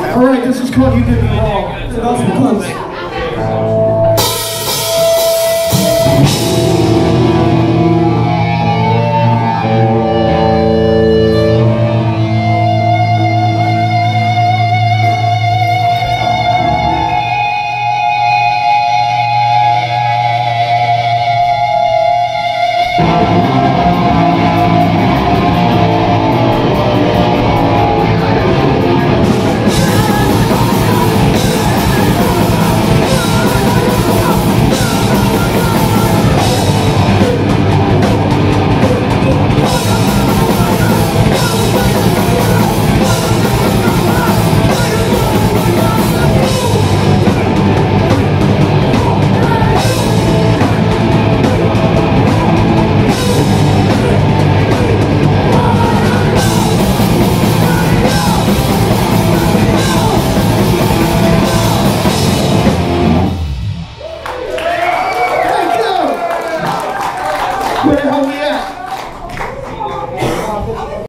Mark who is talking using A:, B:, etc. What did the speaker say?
A: Alright, this is called You Did Me Wrong. It also becomes. Where the hell we at?